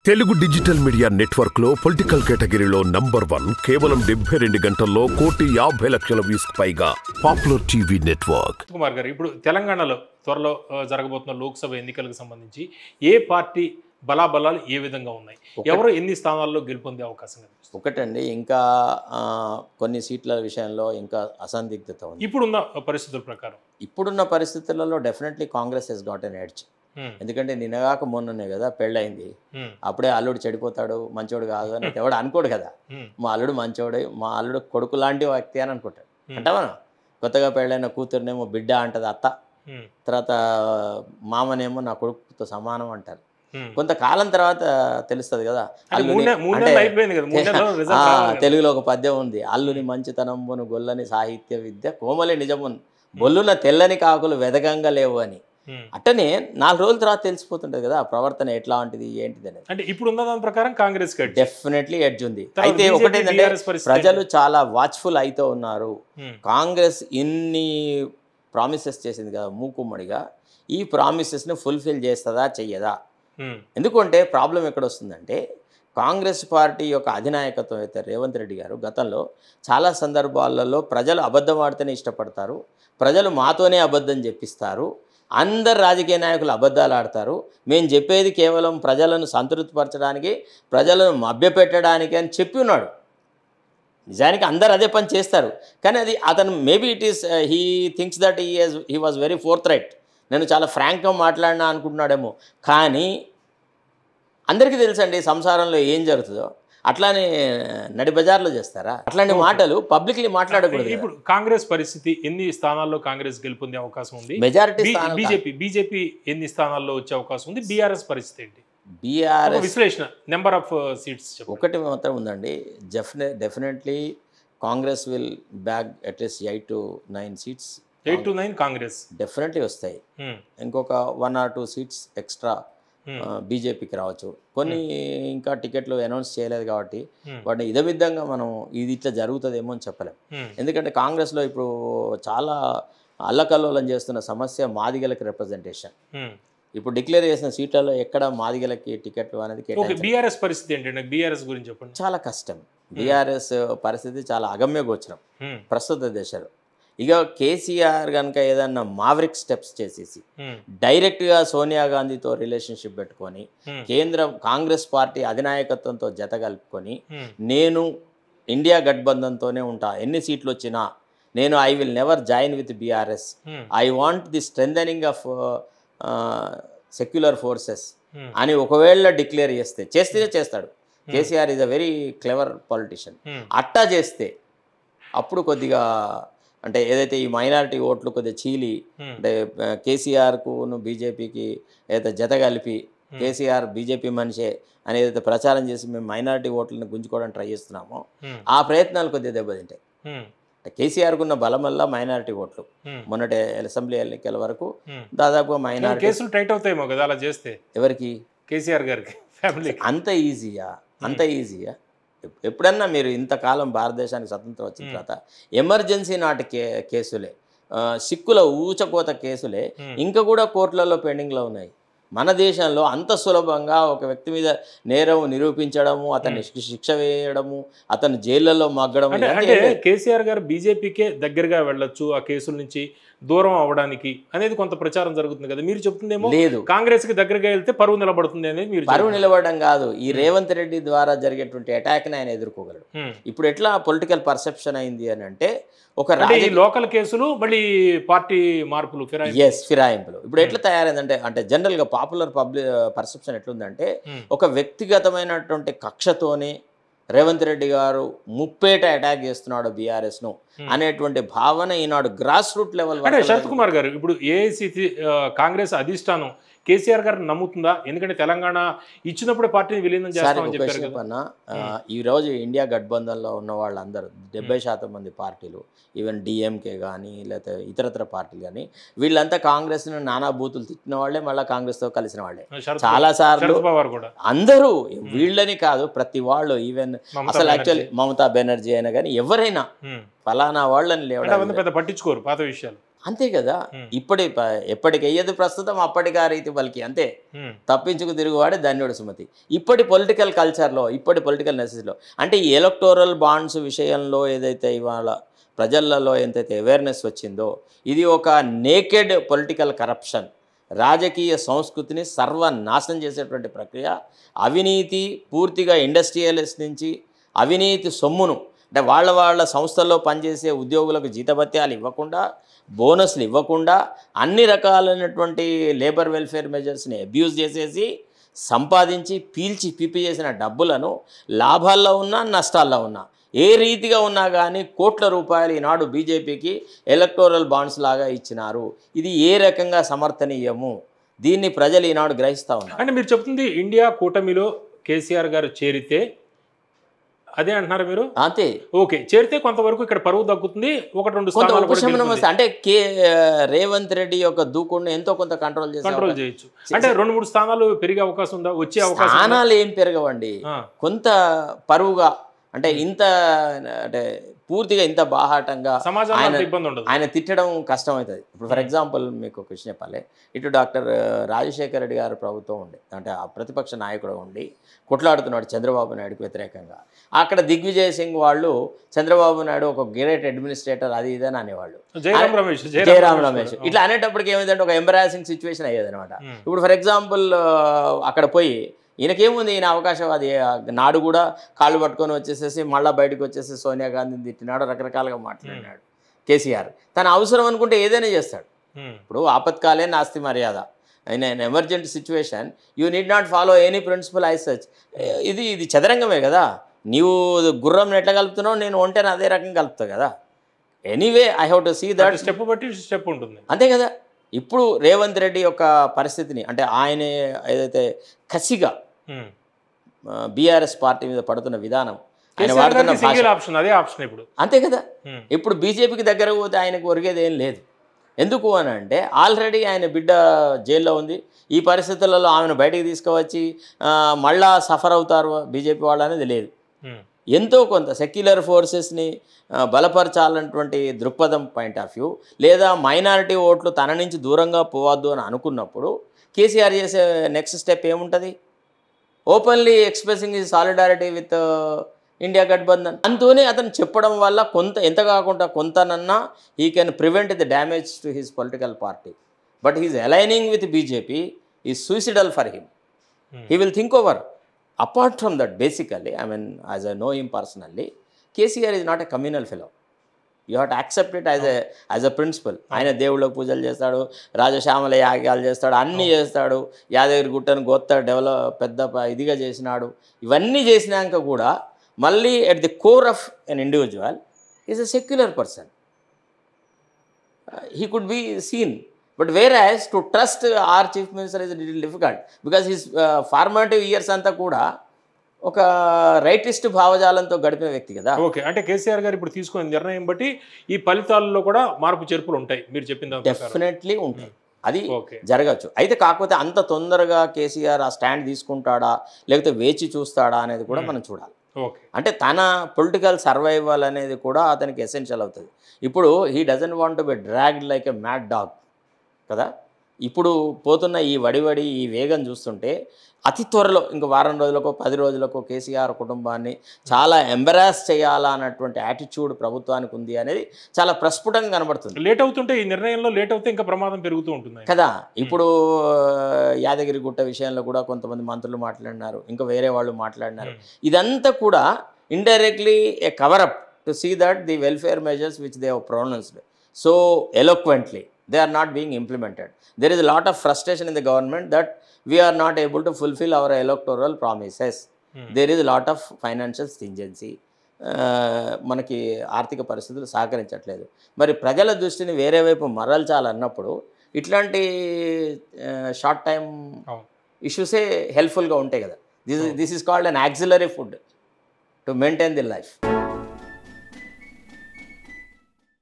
Telugu digital media network లో political కేటగిరీలో #1 కేవలం 72 గంటల్లో 1,50,00,000 వ్యూస్ పైగా పాపులర్ టీవీ నెట్వర్క్. కుమార్ గారు, ఇప్పుడు తెలంగాణలో త్వరలో జరగబోతున్న లోక్సభ ఎన్నికలకు సంబంధించి ఏ పార్టీ బలాబలాలు ఏ విధంగా ఉన్నాయి, ఎవరు ఎన్ని స్థానాల్లో గెలుపొందే అవకాశం కనిపిస్తుంది? ఒకటండి, ఇంకా కొన్ని సీట్ల విషయంలో ఇంకా అసందిగ్ధత ఉంది. ఇప్పుడున్న పరిస్థితుల ప్రకారం ఇప్పుడున్న పరిస్థితులలో definitely Congress has got an edge. ఎందుకంటే నిన్నగాక మొన్ననే కదా పెళ్ళయింది, అప్పుడే అల్లుడు చెడిపోతాడు, మంచోడు కాదు అని ఎవడు అనుకోడు కదా. మా అల్లుడు మంచోడు, మా అల్లుడు కొడుకు లాంటి వ్యక్తి అని అనుకుంటాడు. అంటావా? కొత్తగా పెళ్ళైన కూతురునేమో బిడ్డ అంటది అత్త, తర్వాత మామనేమో నా కొడుకుతో సమానం అంటారు. కొంతకాలం తర్వాత తెలుస్తుంది కదా. తెలుగులో ఒక పద్యం ఉంది, అల్లుని మంచితనంబును గొల్లని సాహిత్య విద్య కోమలి నిజమును బొల్లున తెల్లని కాకులు వెదగంగా లేవు అని. అట్టనే 4 రోజుల తర్వాత తెలిసిపోతుంటది కదా ప్రవర్తన ఎట్లాంటిది ఏంటిది అనేది. అంటే ఇప్పుడు ఉన్న దాని ప్రకారం కాంగ్రెస్ డెఫినెట్లీ ఎడ్జ్ ఉంది. అయితే ఒకటేంటంటే ప్రజలు చాలా వాచ్ఫుల్ అయితే ఉన్నారు. కాంగ్రెస్ ఇన్ని ప్రామిసెస్ చేసింది కదా మూకుమ్మడిగా, ఈ ప్రామిసెస్ని ఫుల్ఫిల్ చేస్తుందా చెయ్యదా? ఎందుకంటే ప్రాబ్లం ఎక్కడ వస్తుందంటే, కాంగ్రెస్ పార్టీ యొక్క అధినాయకత్వం అయితే రేవంత్ రెడ్డి గారు గతంలో చాలా సందర్భాలలో ప్రజలు అబద్ధం ఆడితేనే ఇష్టపడతారు, ప్రజలు మాతోనే అబద్ధం చెప్పిస్తారు, అందరు రాజకీయ నాయకులు అబద్ధాలు ఆడతారు, మేము చెప్పేది కేవలం ప్రజలను సంతృప్తిపరచడానికి, ప్రజలను మభ్యపెట్టడానికి అని చెప్పి ఉన్నాడు. నిజానికి అందరు అదే పని చేస్తారు, కానీ అది అతను maybe it is he thinks that he was very forthright, నేను చాలా ఫ్రాంక్గా మాట్లాడినా అనుకుంటున్నాడేమో. కానీ అందరికీ తెలుసండి సంసారంలో ఏం జరుగుతుందో. అట్లానే నడి బజార్లో చేస్తారా? అట్లాంటి మాటలు పబ్లిక్లీ మాట్లాడకూడదు. ఇప్పుడు కాంగ్రెస్ పరిస్థితి ఎన్ని స్థానాల్లో కాంగ్రెస్ గెలుపొందే అవకాశం ఉంది? మెజారిటీ బీజేపీ ఎన్ని స్థానాల్లో వచ్చే అవకాశం ఉంది? బీఆర్ఎస్ పరిస్థితి ఏంటి? బీఆర్ఎస్ విశ్లేషణ నెంబర్ ఆఫ్ సీట్స్ ఒకటి మాత్రం ఉందండి. Definitely Congress will bag at least 8 to 9 seats. 8 to 9 Congress definitely వస్తాయి. ఇంకొక 1 or 2 సీట్స్ ఎక్స్ట్రా బీజేపీకి రావచ్చు. కొన్ని ఇంకా టికెట్లు అనౌన్స్ చేయలేదు కాబట్టి వాటిని ఇదవిధంగా మనం ఇది ఇట్లా జరుగుతుందేమో అని చెప్పలేం. ఎందుకంటే కాంగ్రెస్లో ఇప్పుడు చాలా అల్లకల్లోలం చేస్తున్న సమస్య మాదిగలకి రిప్రజెంటేషన్. ఇప్పుడు డిక్లేర్ చేసిన సీట్లలో ఎక్కడ మాదిగలకి టికెట్లు అనేది. బీఆర్ఎస్ పరిస్థితి ఏంటంటే బీఆర్ఎస్ గురించి చెప్పండి. చాలా కష్టం. బీఆర్ఎస్ పరిస్థితి చాలా అగమ్య గోచరం ప్రస్తుత దశలో. ఇక కేసీఆర్ కనుక ఏదన్నా మావరిక్ స్టెప్స్ చేసేసి డైరెక్ట్గా సోనియా గాంధీతో రిలేషన్షిప్ పెట్టుకొని కేంద్రం కాంగ్రెస్ పార్టీ అధినాయకత్వంతో జత కలుపుకొని, నేను ఇండియా గఠబంధన్తోనే ఉంటా, ఎన్ని సీట్లు వచ్చినా నేను I will never join with BRS, I want the strengthening of secular forces అని ఒకవేళ డిక్లేర్ చేస్తే చేస్తాడు. KCR is a very clever politician. అట్టా చేస్తే అప్పుడు కొద్దిగా అంటే ఏదైతే ఈ మైనారిటీ ఓట్లు కొద్దిగా చీలి, అంటే కేసీఆర్కు బీజేపీకి ఏదైతే జత కలిపి కేసీఆర్ బీజేపీ మనిషే అని ఏదైతే ప్రచారం చేసి మేము మైనారిటీ ఓట్లను గుంజుకోవడానికి ట్రై చేస్తున్నామో ఆ ప్రయత్నాలు కొద్దిగా దెబ్బతింటాయి. కేసీఆర్కు ఉన్న బలం వల్ల మైనారిటీ ఓట్లు మొన్నటి అసెంబ్లీ ఎన్నికల వరకు దాదాపుగా మైనారిటీ కేసులు టైట్ అవుతాయేమో కదా అలా చేస్తే. ఎవరికి? కేసీఆర్ గారికి ఫ్యామిలీ. అంత ఈజీయా? ఎప్పుడన్నా మీరు ఇంతకాలం భారతదేశానికి స్వతంత్రం వచ్చిన తర్వాత ఎమర్జెన్సీ నాటి కేసులే, సిక్కుల ఊచకోత కేసులే ఇంకా కూడా కోర్టులలో పెండింగ్లో ఉన్నాయి. మన దేశంలో అంత సులభంగా ఒక వ్యక్తి మీద నేరం నిరూపించడము, అతన్ని శిక్ష వేయడము, అతను జైళ్లలో మగ్గడం. కేసీఆర్ గారు బీజేపీకే దగ్గరగా వెళ్ళొచ్చు ఆ కేసుల నుంచి దూరం అవ్వడానికి అనేది కొంత ప్రచారం జరుగుతుంది కదా. మీరు చెప్తుందేమో లేదు, కాంగ్రెస్ కి దగ్గరగా వెళ్తే పరువు నిలబడుతుంది అనేది. మీరు పరువు నిలబడడం కాదు, ఈ రేవంత్ రెడ్డి ద్వారా జరిగేటువంటి అటాక్ని ఆయన ఎదుర్కోగలడు. ఇప్పుడు ఎట్లా పొలిటికల్ పర్సెప్షన్ అయింది అని అంటే, ఒక లోకల్ కేసులు మళ్ళీ పార్టీ మార్పులు ఫిరాయింపులు ఇప్పుడు ఎట్లా తయారైందంటే, అంటే జనరల్గా పాపులర్ పర్సెప్షన్ ఎట్లుందంటే, ఒక వ్యక్తిగతమైనటువంటి కక్షతోనే రేవంత్ రెడ్డి గారు ముప్పేట అటాక్ చేస్తున్నాడు బీఆర్ఎస్ను అనేటువంటి భావన ఈనాడు గ్రాస్ రూట్ లెవెల్. అంటే శరత్ కుమార్ గారు, ఇప్పుడు ఏఐసిసి కాంగ్రెస్ అధిష్టానం కేసీఆర్ గారు నమ్ముతుందా? ఎందుకంటే తెలంగాణ ఇచ్చినప్పుడు పార్టీని విలీనం చేస్తామని చెప్పారు కదా. ఈరోజు ఇండియా గఠబంధన్లో ఉన్న వాళ్ళందరూ 70% మంది పార్టీలు, ఈవెన్ డిఎంకే కానీ లేకపోతే ఇతరత్ర పార్టీలు కానీ, వీళ్ళంతా కాంగ్రెస్ను నానా బూతులు తిట్టిన వాళ్ళే, మళ్ళీ కాంగ్రెస్తో కలిసిన వాళ్ళే చాలా సార్లు. అందరూ వీళ్ళని కాదు, ప్రతి వాళ్ళు, ఈవెన్ అసలు యాక్చువల్లీ మమతా బెనర్జీ అయినా కానీ ఎవరైనా ఫలానా వాళ్ళని పట్టించుకోరు పాత విషయాలు. అంతే కదా. ఎప్పటికి అయ్యేది ప్రస్తుతం అప్పటికి ఆ రీతి పలికి, అంతే. తప్పించుకు తిరుగువాడే ధన్యుడు సుమతి. ఇప్పటి పొలిటికల్ కల్చర్లో, ఇప్పటి పొలిటికల్ నెసెసిటీలో, అంటే ఈ ఎలక్టోరల్ బాండ్స్ విషయంలో ఏదైతే ఇవాళ ప్రజలలో ఎంతైతే అవేర్నెస్ వచ్చిందో, ఇది ఒక నేకెడ్ పొలిటికల్ కరప్షన్, రాజకీయ సంస్కృతిని సర్వనాశనం చేసేటువంటి ప్రక్రియ. అవినీతి పూర్తిగా ఇండస్ట్రియలిస్ట్ నుంచి అవినీతి సొమ్మును, అంటే వాళ్ళ సంస్థల్లో పనిచేసే ఉద్యోగులకు జీతభత్యాలు ఇవ్వకుండా, బోనస్లు ఇవ్వకుండా, అన్ని రకాలైనటువంటి లేబర్ వెల్ఫేర్ మెజర్స్ని అబ్యూజ్ చేసేసి సంపాదించి పీల్చి పిప్పి చేసిన డబ్బులను లాభాల్లో ఉన్నా నష్టాల్లో ఉన్నా ఏ రీతిగా ఉన్నా కానీ కోట్ల రూపాయలు ఈనాడు బీజేపీకి ఎలక్టోరల్ బాండ్స్ లాగా ఇచ్చినారు. ఇది ఏ రకంగా సమర్థనీయము? దీన్ని ప్రజలు ఈనాడు గ్రహిస్తూ ఉన్నారు. అంటే మీరు చెప్తుంది ఇండియా కూటమిలో కేసీఆర్ గారు చేరితే అదే అంటున్నారు మీరు? అంతే. ఓకే, చేరితే కొంతవరకు ఇక్కడ పరువు తగ్గుతుంది, 1-2 స్థానాలు ఉపశమనం వస్తుంది. అంటే రేవంత్ రెడ్డి యొక్క దూకుడుని ఎంతో కొంత కంట్రోల్ చేయొచ్చు. అంటే 2-3 స్థానాలు పెరిగే అవకాశం ఉందా? వచ్చే అవకాశం? స్థానాలు ఏం పెరగవండి, కొంత పరువుగా, అంటే ఇంత, అంటే పూర్తిగా ఇంత బాహాటంగా ఆయన తిట్టడం కష్టమవుతుంది. ఇప్పుడు ఫర్ ఎగ్జాంపుల్ మీకు ఒక విషయం చెప్పాలి. ఇటు డాక్టర్ రాజశేఖర రెడ్డి గారు ప్రభుత్వం ఉండి, అంటే ఆ ప్రతిపక్ష నాయకుడు ఉండి కొట్లాడుతున్నాడు చంద్రబాబు నాయుడుకి వ్యతిరేకంగా. అక్కడ దిగ్విజయ్ సింగ్ వాళ్ళు చంద్రబాబు నాయుడు ఒక గ్రేట్ అడ్మినిస్ట్రేటర్ అది ఇదని అనేవాళ్ళు, జయరామ్ రమేష్. ఇట్లా అనేటప్పటికి ఏమైందంటే ఒక ఎంబరాసింగ్ సిచ్యువేషన్ అయ్యేది అనమాట. ఇప్పుడు ఫర్ ఎగ్జాంపుల్ అక్కడ పోయి ఈయనకేముంది, ఈయన అవకాశం అది నాడు కూడా కాళ్ళు పట్టుకొని వచ్చేసేసి మళ్ళీ బయటకు వచ్చేసి సోనియా గాంధీని తిట్టినాడు, రకరకాలుగా మాట్లాడినాడు. కేసీఆర్ తన అవసరం అనుకుంటే ఏదైనా చేస్తాడు. ఇప్పుడు ఆపత్కాలే నాస్తి మర్యాద, in emergent situation you need not follow any principle I such. ఇది చదరంగమే కదా, నీవు గుర్రం ఎట్లా కలుపుతున్నావు, నేను ఒంటేని అదే రకంగా కలుపుతావు కదా. Anyway I have to see that, step బట్టి స్టెప్ ఉంటుంది, అంతే కదా. ఇప్పుడు రేవంత్ రెడ్డి యొక్క పరిస్థితిని, అంటే ఆయన ఏదైతే కసిగా బీఆర్ఎస్ పార్టీ మీద పడుతున్న విధానం, ఆయన వాడుతున్న ఇప్పుడు అంతే కదా. ఇప్పుడు బీజేపీకి దగ్గర పోతే ఆయనకు ఒరిగేది ఏం లేదు. ఎందుకు అని అంటే ఆల్రెడీ ఆయన బిడ్డ జైల్లో ఉంది. ఈ పరిస్థితులలో ఆమెను బయటికి తీసుకువచ్చి మళ్ళా సఫర్ అవుతారు బీజేపీ వాళ్ళు అనేది లేదు. ఎంతో కొంత సెక్యులర్ ఫోర్సెస్ని బలపరచాలన్నటువంటి దృక్పథం పాయింట్ ఆఫ్ వ్యూ, లేదా మైనారిటీ ఓట్లు తన నుంచి దూరంగా పోవద్దు అని అనుకున్నప్పుడు కేసీఆర్ చేసే నెక్స్ట్ స్టెప్ ఏముంటుంది? Openly expressing his solidarity with India Gathbandhan. అంతోనే అతను చెప్పడం వల్ల కొంత, ఎంత కాకుండా కొంతనన్నా he can prevent the damage to his political party. But his aligning with BJP is suicidal for him. He will think over. Apart from that, basically, I mean, as I know him personally, KCR is not a communal fellow. You have to accept it as a principle. ఆయన దేవుళ్ళకు పూజలు చేస్తాడు, రాజశ్యామల యాగాలు చేస్తాడు, అన్నీ చేస్తాడు, యాదగిరి గుట్టను పెద్ద ఇదిగా చేసినాడు. ఇవన్నీ చేసినాక కూడా మళ్ళీ at the core of an individual is a secular person. He could be seen. But whereas to trust our chief minister is a little difficult because his formative years అంతా కూడా ఒక రైటిస్ట్ భావజాలంతో గడిపిన వ్యక్తి కదా. ఓకే, అంటే కేసీఆర్ గారు ఇప్పుడు తీసుకున్న నిర్ణయం బట్టి ఈ ఫలితాల్లో కూడా మార్పు చేర్పులు ఉంటాయి మీరు చెప్పిన. డెఫినెట్లీ ఉంటాయి, అది జరగచ్చు. అయితే కాకపోతే అంత తొందరగా కేసీఆర్ ఆ స్టాండ్ తీసుకుంటాడా లేకపోతే వేచి చూస్తాడా అనేది కూడా మనం చూడాలి. అంటే తన పొలిటికల్ సర్వైవల్ అనేది కూడా అతనికి ఎసెన్షియల్ అవుతుంది. ఇప్పుడు he doesn't want to be dragged like a mad dog కదా. ఇప్పుడు పోతున్న ఈ వడివడి ఈ వేగం చూస్తుంటే అతి త్వరలో ఇంకో వారం రోజులకో 10 రోజులకో కేసీఆర్ కుటుంబాన్ని చాలా ఎంబరాస్ చేయాలా అన్నటువంటి యాటిట్యూడ్ ప్రభుత్వానికి ఉంది అనేది చాలా ప్రస్ఫుటంగా కనబడుతుంది. లేట్ అవుతుంటే, ఈ నిర్ణయంలో లేట్ అవుతే ఇంకా ప్రమాదం పెరుగుతూ ఉంటుంది కదా. ఇప్పుడు యాదగిరి గుట్ట విషయంలో కూడా కొంతమంది మంత్రులు మాట్లాడినారు, ఇంకా వేరే వాళ్ళు మాట్లాడినారు. ఇదంతా కూడా indirectly a cover up to see that the welfare measures which they have pronounced so eloquently they are not being implemented. There is a lot of frustration in the government that we are not able to fulfill our electoral promises. There is a lot of financial stringency. మనకి ఆర్థిక పరిస్థితులు సహకరించట్లేదు. మరి ప్రజల దృష్టిని వేరే వైపు మరల్చాలన్నప్పుడు ఇట్లాంటి short time ఇష్యూసే హెల్ప్ఫుల్గా ఉంటాయి కదా. This is called an auxiliary food to maintain the life.